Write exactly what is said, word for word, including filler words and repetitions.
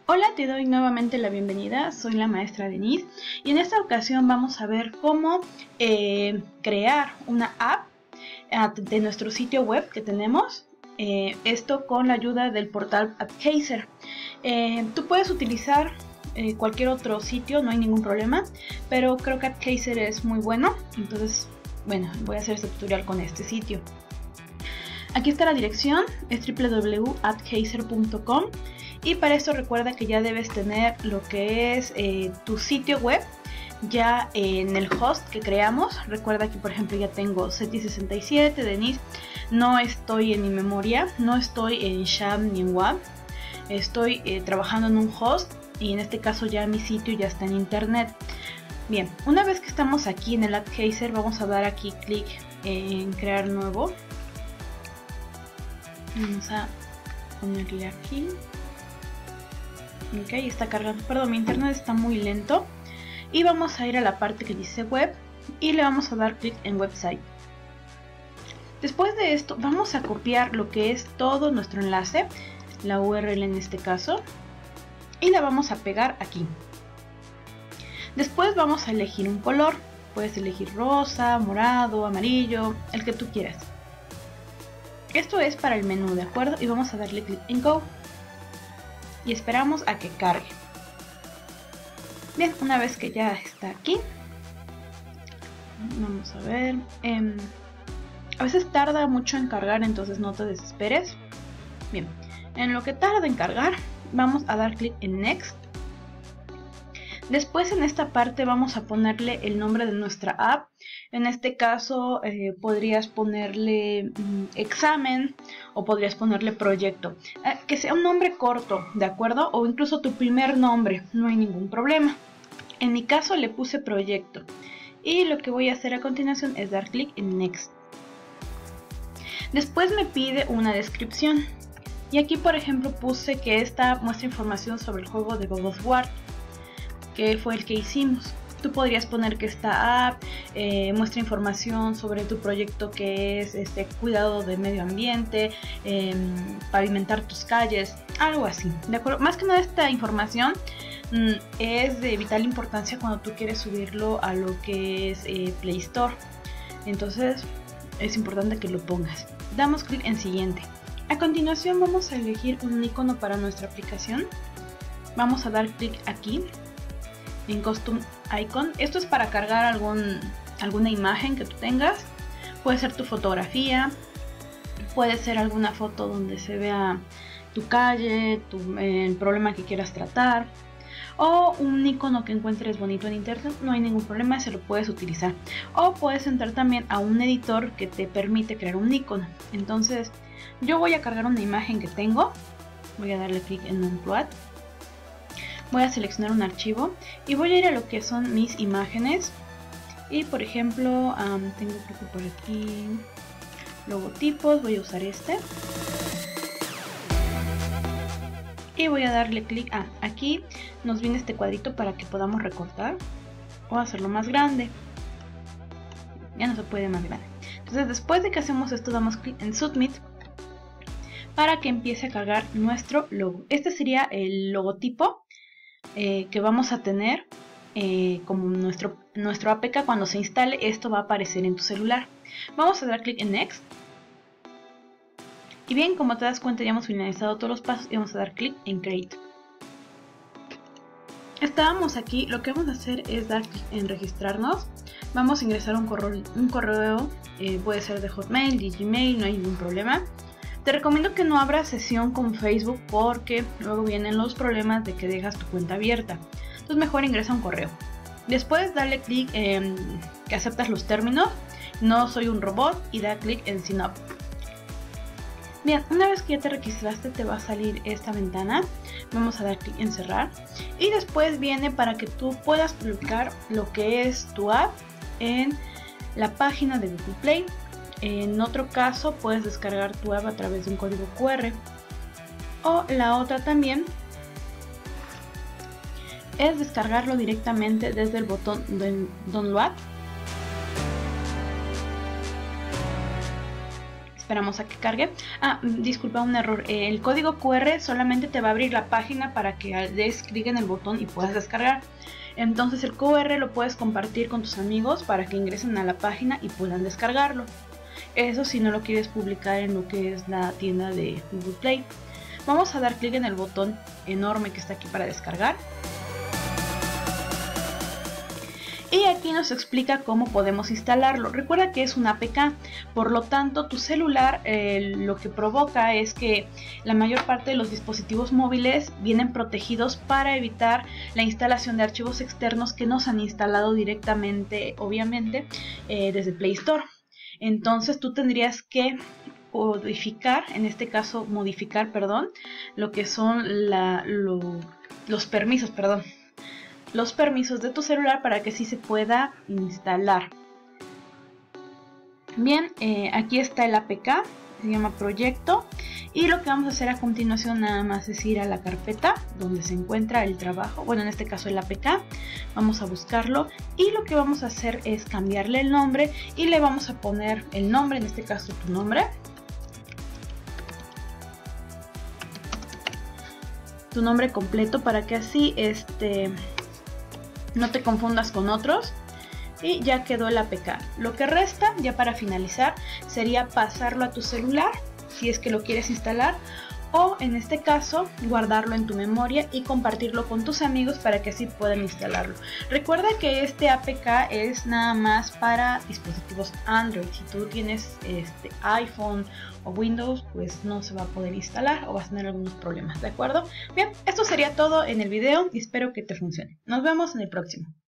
Hola, te doy nuevamente la bienvenida, soy la maestra Denise y en esta ocasión vamos a ver cómo eh, crear una app de nuestro sitio web que tenemos, eh, esto con la ayuda del portal AppCaser. Eh, tú puedes utilizar eh, cualquier otro sitio, no hay ningún problema, pero creo que AppCaser es muy bueno, entonces bueno, voy a hacer este tutorial con este sitio. Aquí está la dirección, es w w w punto appcaser punto com. Y para esto recuerda que ya debes tener lo que es eh, tu sitio web ya en el host que creamos. Recuerda que por ejemplo ya tengo SETI sesenta y siete, Denise, no estoy en mi memoria, no estoy en Sham ni en W A V, estoy eh, trabajando en un host y en este caso ya mi sitio ya está en internet. Bien, una vez que estamos aquí en el AppCaser vamos a dar aquí clic en crear nuevo. Vamos a ponerle aquí. Ok, está cargando, perdón, mi internet está muy lento. Y vamos a ir a la parte que dice web y le vamos a dar clic en website. Después de esto vamos a copiar lo que es todo nuestro enlace, la U R L en este caso, y la vamos a pegar aquí. Después vamos a elegir un color, puedes elegir rosa, morado, amarillo, el que tú quieras. Esto es para el menú, ¿de acuerdo? Y vamos a darle clic en Go. Y esperamos a que cargue. Bien, una vez que ya está aquí, vamos a ver. Eh, a veces tarda mucho en cargar, entonces no te desesperes. Bien, en lo que tarda en cargar, vamos a dar clic en Next. Después en esta parte vamos a ponerle el nombre de nuestra app. En este caso eh, podrías ponerle mm, examen o podrías ponerle proyecto. Eh, que sea un nombre corto, ¿de acuerdo? O incluso tu primer nombre, no hay ningún problema. En mi caso le puse proyecto. Y lo que voy a hacer a continuación es dar clic en Next. Después me pide una descripción. Y aquí por ejemplo puse que esta muestra información sobre el juego de God of War, que fue el que hicimos. Tú podrías poner que esta app eh, muestra información sobre tu proyecto, que es este cuidado del medio ambiente, eh, pavimentar tus calles, algo así, ¿de acuerdo? Más que nada esta información mm, es de vital importancia cuando tú quieres subirlo a lo que es eh, Play Store. Entonces es importante que lo pongas. Damos clic en siguiente. A continuación vamos a elegir un icono para nuestra aplicación. Vamos a dar clic aquí en Custom Icon. Esto es para cargar algún, alguna imagen que tú tengas. Puede ser tu fotografía, puede ser alguna foto donde se vea tu calle, tu, eh, el problema que quieras tratar, o un icono que encuentres bonito en internet. No hay ningún problema, se lo puedes utilizar. O puedes entrar también a un editor que te permite crear un icono. Entonces yo voy a cargar una imagen que tengo. Voy a darle clic en Upload. Voy a seleccionar un archivo y voy a ir a lo que son mis imágenes. Y por ejemplo, um, tengo creo que por aquí logotipos, voy a usar este. Y voy a darle clic a aquí. Nos viene este cuadrito para que podamos recortar o hacerlo más grande. Ya no se puede más grande. Entonces después de que hacemos esto, damos clic en Submit para que empiece a cargar nuestro logo. Este sería el logotipo Eh, que vamos a tener eh, como nuestro, nuestro A P K. Cuando se instale, esto va a aparecer en tu celular. Vamos a dar clic en Next. Y bien, como te das cuenta, ya hemos finalizado todos los pasos y vamos a dar clic en Create. Estábamos aquí, lo que vamos a hacer es dar clic en registrarnos. Vamos a ingresar un correo, un correo eh, puede ser de Hotmail, de Gmail, no hay ningún problema. Te recomiendo que no abras sesión con Facebook porque luego vienen los problemas de que dejas tu cuenta abierta. Entonces mejor ingresa un correo. Después dale clic en que aceptas los términos. No soy un robot y da clic en Sign Up. Bien, una vez que ya te registraste te va a salir esta ventana. Vamos a dar clic en cerrar. Y después viene para que tú puedas publicar lo que es tu app en la página de Google Play. En otro caso puedes descargar tu app a través de un código Q R. O la otra también es descargarlo directamente desde el botón de Download. esperamos a que cargue. Ah, disculpa, un error. El código Q R solamente te va a abrir la página para que des clic en el botón y puedas descargar. Entonces el Q R lo puedes compartir con tus amigos para que ingresen a la página y puedan descargarlo. Eso si no lo quieres publicar en lo que es la tienda de Google Play. Vamos a dar clic en el botón enorme que está aquí para descargar. Y aquí nos explica cómo podemos instalarlo. Recuerda que es una A P K, por lo tanto tu celular eh, lo que provoca es que la mayor parte de los dispositivos móviles vienen protegidos para evitar la instalación de archivos externos que nos han instalado directamente, obviamente, eh, desde Play Store. Entonces tú tendrías que modificar, en este caso modificar, perdón, lo que son la, lo, los permisos, perdón. los permisos de tu celular para que sí se pueda instalar. Bien, eh, aquí está el A P K, se llama proyecto, y lo que vamos a hacer a continuación nada más es ir a la carpeta donde se encuentra el trabajo, bueno, en este caso el A P K, vamos a buscarlo y lo que vamos a hacer es cambiarle el nombre y le vamos a poner el nombre, en este caso tu nombre, tu nombre completo para que así este no te confundas con otros. Y ya quedó el A P K. Lo que resta ya para finalizar sería pasarlo a tu celular si es que lo quieres instalar, o en este caso guardarlo en tu memoria y compartirlo con tus amigos para que así puedan instalarlo. Recuerda que este A P K es nada más para dispositivos Android. Si tú tienes este iPhone o Windows, pues no se va a poder instalar o vas a tener algunos problemas, ¿de acuerdo? Bien, esto sería todo en el video y espero que te funcione. Nos vemos en el próximo.